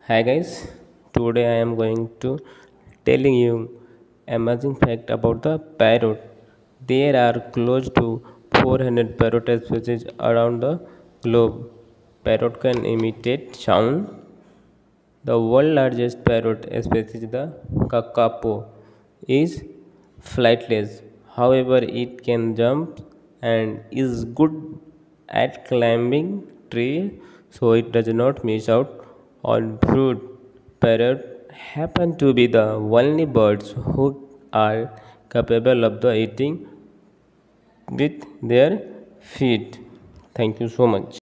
Hi guys, today I am going to telling you amazing fact about the parrot. There are close to 400 parrot species around the globe. Parrot can imitate sound. The world's largest parrot species, the kakapo, is flightless. However, it can jump and is good at climbing trees, so it does not miss out on fruit. Parrot happen to be the only birds who are capable of the eating with their feet. Thank you so much.